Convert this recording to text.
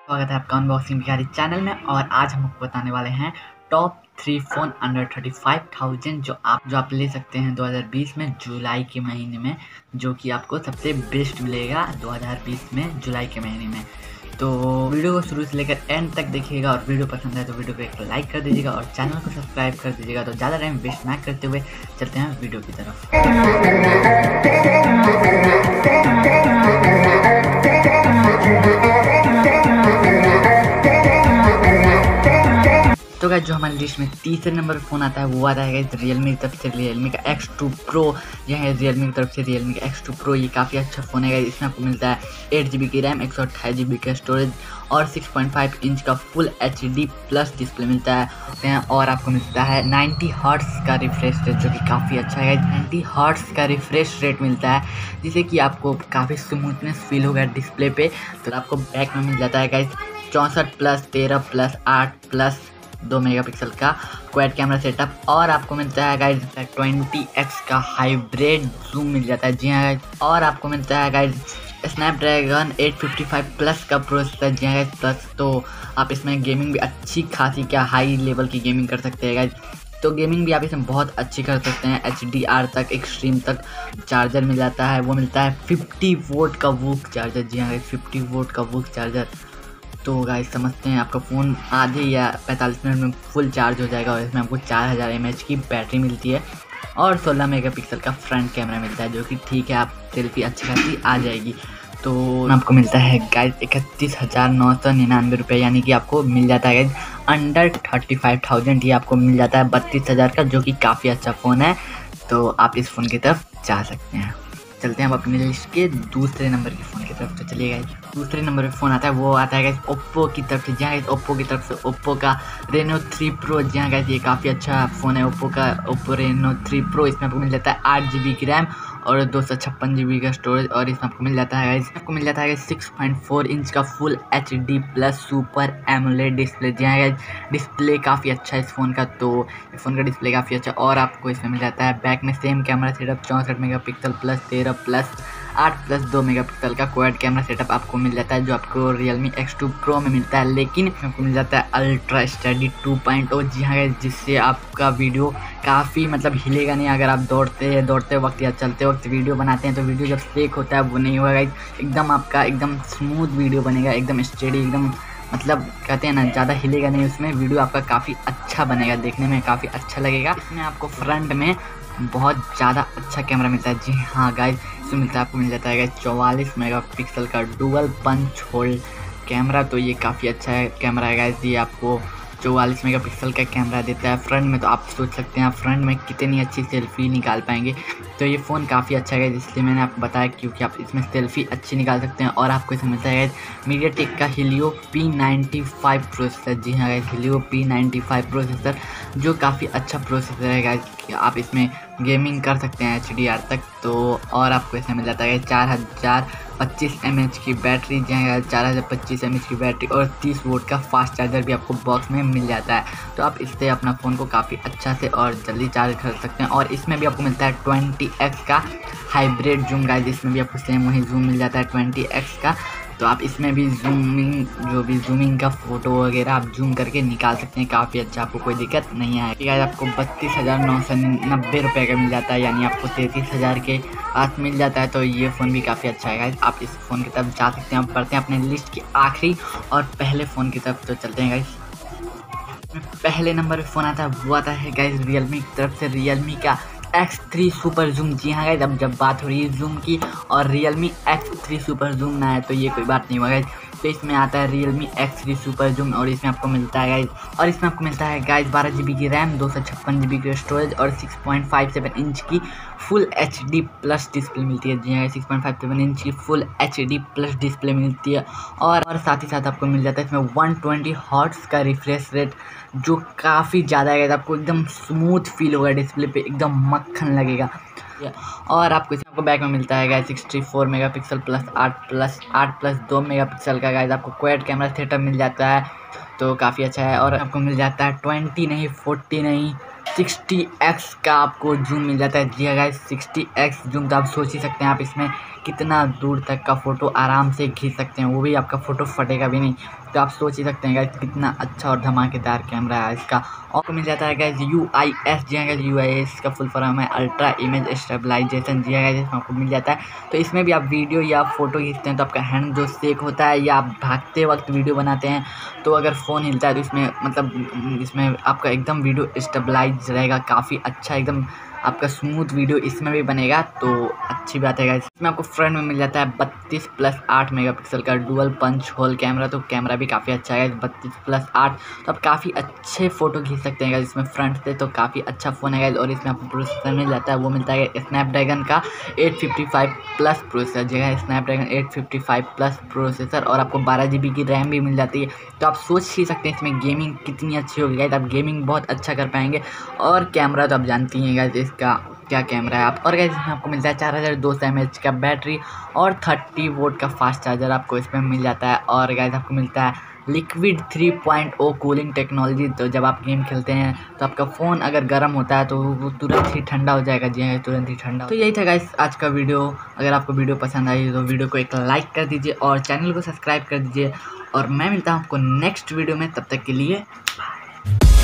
स्वागत है आपका अनबॉक्सिंग बिहारी चैनल में। और आज हम आपको बताने वाले हैं टॉप 3 फ़ोन अंडर 35,000 जो आप ले सकते हैं 2020 में जुलाई के महीने में, जो कि आपको सबसे बेस्ट मिलेगा 2020 में जुलाई के महीने में। तो वीडियो को शुरू से लेकर एंड तक देखिएगा और वीडियो पसंद है तो वीडियो को एक लाइक कर दीजिएगा और चैनल को सब्सक्राइब कर दीजिएगा। तो ज़्यादा टाइम वेस्ट ना करते हुए चलते हैं वीडियो की तरफ। तो गाइस जो हमारी लिस्ट में तीसरे नंबर पर फ़ोन आता है वो आता है गाइस रियलमी की तरफ से रियलमी का X2 Pro। यह है रियलमी की तरफ से रियलमी का X2 Pro। ये काफ़ी अच्छा फ़ोन है गाइस। इसमें आपको मिलता है 8GB की रैम, 128GB का स्टोरेज और 6.5 इंच का फुल HD प्लस डिस्प्ले मिलता है। और आपको मिलता है 90 हर्ट्ज़ का रिफ्रेश रेट, जो कि काफ़ी अच्छा है। 90 हर्ट्ज़ का रिफ्रेश रेट मिलता है जिससे कि आपको काफ़ी स्मूथनेस फील होगा डिस्प्ले पे। तो आपको बैक में मिल जाता है गाइस 64+, 13+, 8+ 2 मेगापिक्सल का क्वाड कैमरा सेटअप। और आपको मिलता है गाइस 20x का हाइब्रिड जूम मिल जाता है। जी हाँ गाइस। और आपको मिलता है गाइस स्नैपड्रैगन 855 प्लस का प्रोसेसर। जी हाँ गाइस प्लस। तो आप इसमें गेमिंग भी अच्छी खासी क्या हाई लेवल की गेमिंग कर सकते हैं गाइस। तो गेमिंग भी आप इसमें बहुत अच्छी कर सकते हैं। HDR तक, एक्सट्रीम तक चार्जर मिल जाता है। वो मिलता है 50 वोल्ट का वूक चार्जर। जी हाँ गाइस 50 वोल्ट का वूक चार्जर। तो गाइस समझते हैं आपका फ़ोन आधे या 45 मिनट में फुल चार्ज हो जाएगा। और इसमें आपको 4000 mAh की बैटरी मिलती है और 16 मेगापिक्सल का फ्रंट कैमरा मिलता है, जो कि ठीक है, आप सेल्फी अच्छी खासी आ जाएगी। तो आपको मिलता है गाइस 31,999 रुपये, यानी कि आपको मिल जाता है गाइस अंडर 35,000। ये आपको मिल जाता है 32,000 का, जो कि काफ़ी अच्छा फ़ोन है। तो आप इस फ़ोन की तरफ जा सकते हैं। चलते हैं अब अपनी लिस्ट के दूसरे नंबर के फ़ोन की तरफ। तो चलिए गाइस दूसरे नंबर पे फ़ोन आता है वो आता है गाइस ओप्पो की तरफ से। जहाँ गाइस ओप्पो की तरफ से ओप्पो का रेनो 3 Pro। जहाँ गाइस ये काफ़ी अच्छा फ़ोन है ओप्पो का, ओप्पो रेनो 3 Pro। इसमें आपको मिल जाता है 8GB की रैम और 256GB का स्टोरेज। और इसमें आपको मिल जाता है गाइस 6.4 इंच का full HD plus super AMOLED display. जहाँ गाइस डिस्प्ले काफ़ी अच्छा है इस फ़ोन का। तो इस फ़ोन का डिस्प्ले काफ़ी अच्छा। और आपको इसमें मिल जाता है बैक में same camera setup 64 megapixel plus 13+8+2 megapixel का क्वाड कैमरा सेटअप आपको मिल जाता है, जो आपको रियलमी X2 Pro में मिलता है। लेकिन आपको मिल जाता है अल्ट्रा स्टडी 2.0। जी हाँ गाइस, जिससे आपका वीडियो काफ़ी हिलेगा नहीं। अगर आप दौड़ते वक्त या चलते वक्त वीडियो बनाते हैं तो वीडियो जब शेक होता है वो नहीं होगा गाइस। एकदम आपका एकदम स्मूथ वीडियो बनेगा, एकदम स्टेडी, एकदम कहते हैं ना, ज़्यादा हिलेगा नहीं। उसमें वीडियो आपका काफ़ी अच्छा बनेगा, देखने में काफ़ी अच्छा लगेगा। इसमें आपको फ्रंट में बहुत ज़्यादा अच्छा कैमरा मिलता है। जी हाँ गाइस, इसमें मिलता है आपको मिल जाता है गाइस 44 मेगापिक्सल का डुअल पंच होल कैमरा। तो ये काफ़ी अच्छा है कैमरा है गाइस। ये आपको 44 मेगापिक्सल का कैमरा देता है फ्रंट में। तो आप सोच सकते हैं फ्रंट में कितनी अच्छी सेल्फी निकाल पाएंगे। तो ये फ़ोन काफ़ी अच्छा है, इसलिए मैंने आपको बताया, क्योंकि आप इसमें सेल्फी अच्छी निकाल सकते हैं। और आपको इसमें मिलता है मीडियाटेक का Helio P95 प्रोसेसर। जी हाँ गाइस, Helio P95 प्रोसेसर, जो काफ़ी अच्छा प्रोसेसर है गाइस। आप इसमें गेमिंग कर सकते हैं HDR तक। तो और आपको इसमें मिल जाता है 4025 mAh की बैटरी। जहाँ 4025 mAh की बैटरी और 30 वोल्ट का फास्ट चार्जर भी आपको बॉक्स में मिल जाता है। तो आप इससे अपना फ़ोन को काफ़ी अच्छा से और जल्दी चार्ज कर सकते हैं। और इसमें भी आपको मिलता है 20x का हाइब्रिड जूम गाइस। इसमें भी आपको सेम वही जूम मिल जाता है 20x का। तो आप इसमें भी जूमिंग का फ़ोटो वगैरह आप जूम करके निकाल सकते हैं काफ़ी अच्छा, आपको कोई दिक्कत नहीं आएगी गाइस। आपको 32,990 रुपये का मिल जाता है, यानी आपको 33,000 के पास मिल जाता है। तो ये फ़ोन भी काफ़ी अच्छा है गाइस, आप इस फ़ोन की तरफ जा सकते हैं। अब बढ़ते हैं अपने लिस्ट की आखिरी और पहले फ़ोन की तरफ। तो चलते हैं गाइस, पहले नंबर पर फ़ोन आता है वो आता है गाइस रियलमी की तरफ से रियलमी का X3 सुपर जूम। जी हाँ गाइस, अब जब बात हो रही है जूम की और रियलमी X3 सुपर जूम ना है तो ये कोई बात नहीं हुआ गाइस। तो इसमें आता है रियलमी X3 सुपर जूम और इसमें आपको मिलता है गाइस 12GB की रैम, 256GB की स्टोरेज और 6.57 इंच की फुल HD प्लस डिस्प्ले मिलती है। जी हाँ 6.57 इंच की फुल HD प्लस डिस्प्ले मिलती है। और साथ ही साथ आपको मिल जाता है इसमें 120 हर्ट्ज़ का रिफ्रेश रेट, जो काफ़ी ज़्यादा है। आपको एकदम स्मूथ फील होगा डिस्प्ले पे, एकदम मक्खन लगेगा। और आपको बैक में मिलता है गाइस 64 मेगापिक्सल प्लस 8+2 मेगापिक्सल का गाइस आपको क्वाड कैमरा सेटअप मिल जाता है। तो काफ़ी अच्छा है। और आपको मिल जाता है 20 नहीं 40 नहीं 60x का आपको जूम मिल जाता है। जी हाँ गाइस 60x जूम। तो आप सोच ही सकते हैं आप इसमें कितना दूर तक का फ़ोटो आराम से खींच सकते हैं, वो भी आपका फ़ोटो फटेगा भी नहीं। तो आप सोच ही सकते हैं गाइस कितना अच्छा और धमाकेदार कैमरा है इसका। और मिल जाता है गाइस UIS, जी हाँ गाइस UIS का फुल फॉर्म है अल्ट्रा इमेज स्टेबलाइजेशन, जी हाँ गाइस इसमें आपको मिल जाता है। तो इसमें भी आप वीडियो या फोटो खींचते हैं तो आपका हैंड जो शेक होता है या आप भागते वक्त वीडियो बनाते हैं तो अगर फ़ोन हिलता है तो इसमें मतलब इसमें आपका एकदम वीडियो स्टेबलाइज रहेगा, काफ़ी अच्छा एकदम आपका स्मूथ वीडियो इसमें भी बनेगा, तो अच्छी बात है गाइस। इसमें आपको फ्रंट में मिल जाता है 32+8 मेगापिक्सल का डुअल पंच होल कैमरा, तो कैमरा भी काफ़ी अच्छा है 32+8, तो आप काफ़ी अच्छे फ़ोटो खींच सकते हैं गाइस इसमें फ्रंट से, तो काफ़ी अच्छा फ़ोन है गाइस। और इसमें आपको प्रोसेसर मिल जाता है, वो मिलता है स्नैपड्रैगन का 855+ प्रोसेसर, जी हाँ स्नैपड्रैगन 855+ प्रोसेसर, और आपको 12 GB की रैम भी मिल जाती है। तो आप सोच ही सकते हैं इसमें गेमिंग कितनी अच्छी होगी गाइस, आप गेमिंग बहुत अच्छा कर पाएंगे। और कैमरा तो आप जानती हैं गाइस इसका क्या कैमरा है आप। और गाइस इसमें आपको मिलता है 4200 mAh का बैटरी और 30 वोल्ट का फास्ट चार्जर आपको इसमें मिल जाता है। और गाइस आपको मिलता है लिक्विड 3.0 कूलिंग टेक्नोलॉजी, तो जब आप गेम खेलते हैं तो आपका फ़ोन अगर गर्म होता है तो वो तुरंत ही ठंडा हो जाएगा, जी हाँ तुरंत ही ठंडा। तो यही था गाइस आज का वीडियो। अगर आपको वीडियो पसंद आई तो वीडियो को एक लाइक कर दीजिए और चैनल को सब्सक्राइब कर दीजिए, और मैं मिलता हूँ आपको नेक्स्ट वीडियो में, तब तक के लिए बाय।